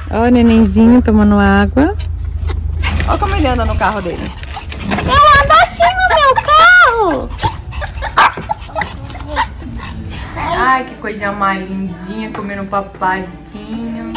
Ó o nenenzinho tomando água. Olha como ele anda no carro dele. Eu ando assim no meu carro! Ai, que coisa mais lindinha, comendo um papazinho.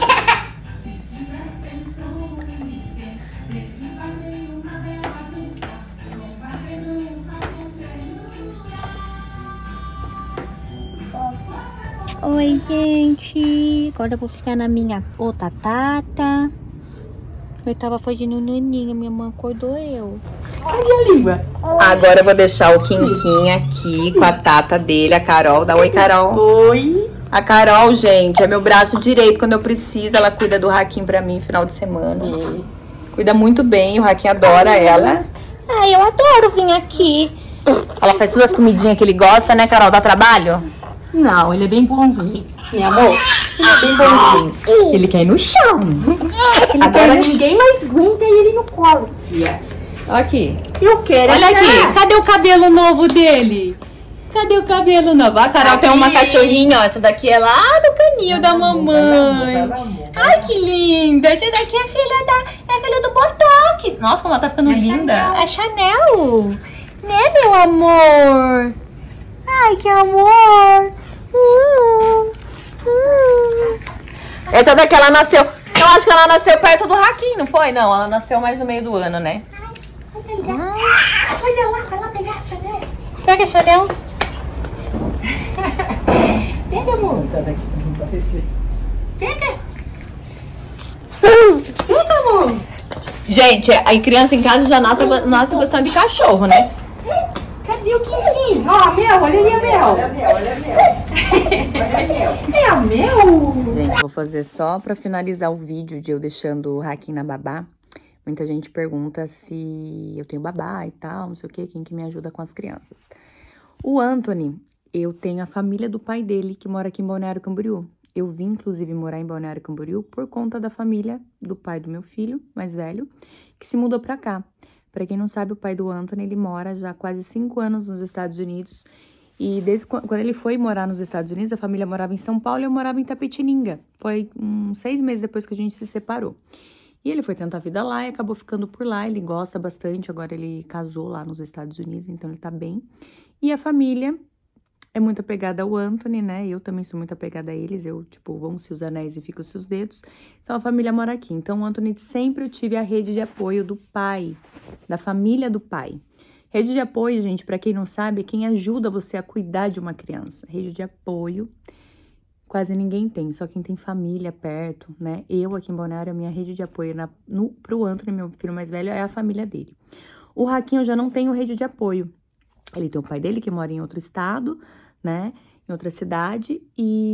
Oi, gente. Agora eu vou ficar na minha outra tata. Eu tava fazendo naninha, minha mãe acordou eu. Cadê a língua? Agora eu vou deixar o Quinquim aqui com a tata dele, a Carol. Dá oi, Carol. Oi. A Carol, gente, é meu braço direito quando eu preciso. Ela cuida do Raquinho pra mim final de semana. Cuida muito bem, o Raquinho adora ela. Ai, eu adoro vir aqui. Ela faz todas as comidinhas que ele gosta, né, Carol? Dá trabalho? Não, ele é bem bonzinho. Meu amor, ele é bem bonzinho. Ele quer ir no chão. Agora ninguém mais aguenta ele no colo, tia. Aqui. Eu quero. Olha aqui, cadê o cabelo novo dele? Cadê o cabelo novo? A Carol tem uma cachorrinha, ó. Essa daqui é lá do canil da mamãe. Ai, que linda. Essa daqui é filha do Botox. Nossa, como ela tá ficando linda. A Chanel. Né, meu amor? Ai, que amor. Essa daqui ela nasceu. Eu acho que ela nasceu perto do Raquinho, não foi? Não, ela nasceu mais no meio do ano, né? Olha lá, vai lá pegar a Chanel. Pega a Chanel. Pega, amor. Pega. Pega, amor. Gente, a criança em casa já nasce gostando de cachorro, né? Cadê o Quinquim? Ó, a Mel, olha ali a Mel. Olha a Mel, olha a Mel. É a Mel. Gente, vou fazer só pra finalizar o vídeo de eu deixando o Raquinho na babá. Muita gente pergunta se eu tenho babá e tal, não sei o quê, quem que me ajuda com as crianças. O Anthony, eu tenho a família do pai dele que mora aqui em Balneário Camboriú. Eu vim, inclusive, morar em Balneário Camboriú por conta da família do pai do meu filho, mais velho, que se mudou pra cá. Pra quem não sabe, o pai do Anthony, ele mora já há quase 5 anos nos Estados Unidos. E desde quando ele foi morar nos Estados Unidos, a família morava em São Paulo e eu morava em Itapetininga. Foi 6 meses depois que a gente se separou. E ele foi tentar a vida lá e acabou ficando por lá. Ele gosta bastante, agora ele casou lá nos Estados Unidos, então ele tá bem. E a família é muito apegada ao Anthony, né? Eu também sou muito apegada a eles. Eu, tipo, vão-se os anéis e ficam-se os dedos. Então, a família mora aqui. Então, o Anthony sempre eu tive a rede de apoio do pai, da família do pai. Rede de apoio, gente, pra quem não sabe, é quem ajuda você a cuidar de uma criança. Rede de apoio, quase ninguém tem, só quem tem família perto, né? Eu, aqui em Balneário, a minha rede de apoio pro Anthony, meu filho mais velho, é a família dele. O Raquinho eu já não tenho rede de apoio. Ele tem o pai dele que mora em outro estado, né, em outra cidade,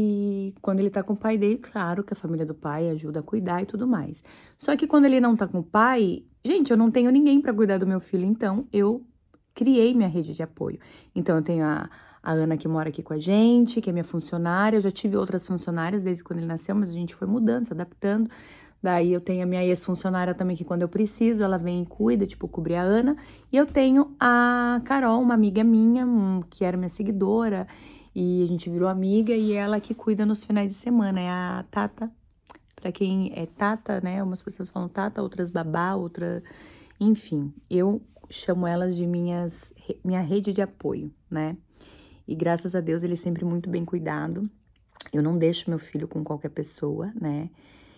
e quando ele tá com o pai dele, claro que a família do pai ajuda a cuidar e tudo mais. Só que quando ele não tá com o pai, gente, eu não tenho ninguém pra cuidar do meu filho, então eu criei minha rede de apoio. Então eu tenho a Ana que mora aqui com a gente, que é minha funcionária, eu já tive outras funcionárias desde quando ele nasceu, mas a gente foi mudando, se adaptando. Daí eu tenho a minha ex-funcionária também, que quando eu preciso, ela vem e cuida, tipo, cobrir a Ana. E eu tenho a Carol, uma amiga minha, que era minha seguidora, e a gente virou amiga, e ela que cuida nos finais de semana, é a Tata. Pra quem é Tata, né, umas pessoas falam Tata, outras babá, outra... Enfim, eu chamo elas de minha rede de apoio, né? E graças a Deus ele é sempre muito bem cuidado. Eu não deixo meu filho com qualquer pessoa, né?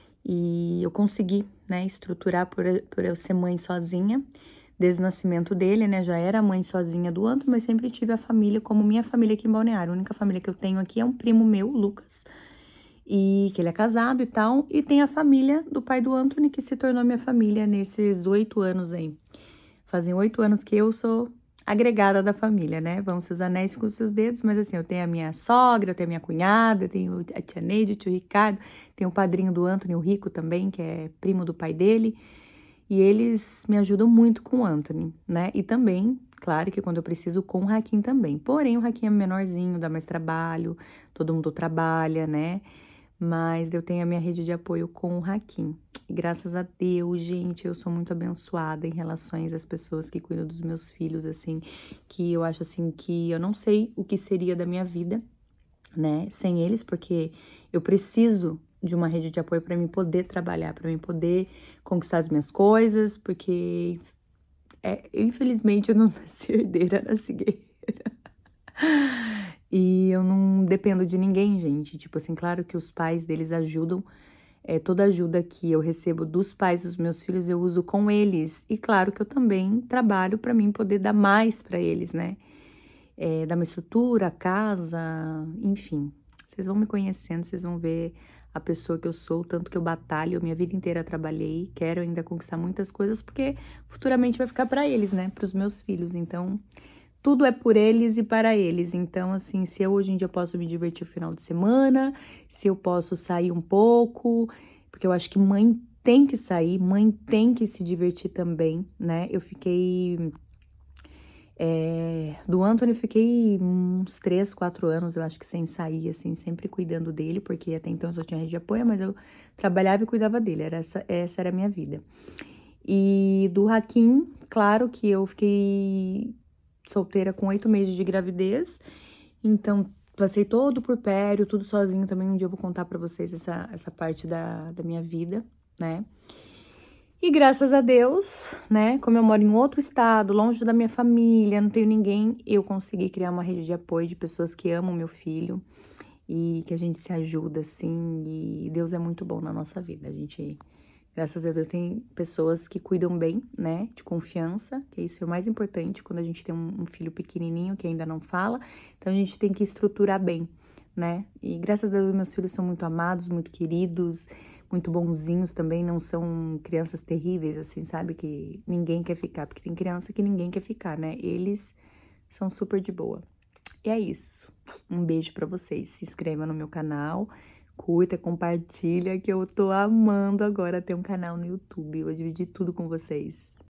E eu consegui, né, estruturar por eu ser mãe sozinha, desde o nascimento dele, né, já era mãe sozinha do Anthony, mas sempre tive a família como minha família aqui em Balneário. A única família que eu tenho aqui é um primo meu, Lucas, e que ele é casado e tal, e tem a família do pai do Anthony, que se tornou minha família nesses 8 anos aí. Fazem 8 anos que eu sou agregada da família, né, vão seus anéis com os seus dedos, mas assim, eu tenho a minha sogra, eu tenho a minha cunhada, eu tenho a tia Neide, o tio Ricardo, tem o padrinho do Anthony, o Rico também, que é primo do pai dele. E eles me ajudam muito com o Anthony, né? E também, claro que quando eu preciso, com o Raquinho também. Porém, o Raquinho é menorzinho, dá mais trabalho, todo mundo trabalha, né? Mas eu tenho a minha rede de apoio com o Raquinho. E graças a Deus, gente, eu sou muito abençoada em relação às pessoas que cuidam dos meus filhos, assim, que eu acho, assim, que eu não sei o que seria da minha vida, né? Sem eles, porque eu preciso de uma rede de apoio para mim poder trabalhar, para mim poder conquistar as minhas coisas, porque infelizmente eu não nasci herdeira, nasci guerreira. E eu não dependo de ninguém, gente. Tipo assim, claro que os pais deles ajudam. Toda ajuda que eu recebo dos pais dos meus filhos, eu uso com eles. E claro que eu também trabalho para mim poder dar mais para eles, né? Dar uma estrutura, casa, enfim. Vocês vão me conhecendo, vocês vão ver a pessoa que eu sou, o tanto que eu batalho. Minha vida inteira trabalhei, quero ainda conquistar muitas coisas, porque futuramente vai ficar para eles, né? Para os meus filhos. Então, tudo é por eles e para eles. Então, assim, se eu hoje em dia posso me divertir no final de semana, se eu posso sair um pouco, porque eu acho que mãe tem que sair, mãe tem que se divertir também, né? Eu fiquei... do Anthony eu fiquei uns 3, 4 anos, eu acho que sem sair, assim, sempre cuidando dele, porque até então eu só tinha rede de apoio, mas eu trabalhava e cuidava dele, essa era a minha vida. E do Hakim, claro que eu fiquei solteira com 8 meses de gravidez, então passei todo o puerpério, tudo sozinho também. Um dia eu vou contar pra vocês essa parte da minha vida, né? E graças a Deus, né, como eu moro em outro estado, longe da minha família, não tenho ninguém, eu consegui criar uma rede de apoio de pessoas que amam meu filho e que a gente se ajuda, assim, e Deus é muito bom na nossa vida. A gente, graças a Deus, tem pessoas que cuidam bem, né, de confiança, que isso é o mais importante quando a gente tem um filho pequenininho que ainda não fala, então a gente tem que estruturar bem, né, e graças a Deus meus filhos são muito amados, muito queridos, muito bonzinhos também, não são crianças terríveis, assim, sabe, que ninguém quer ficar, porque tem criança que ninguém quer ficar, né, eles são super de boa. E é isso, um beijo pra vocês, se inscreva no meu canal, curta, compartilha, que eu tô amando agora ter um canal no YouTube, eu vou dividir tudo com vocês.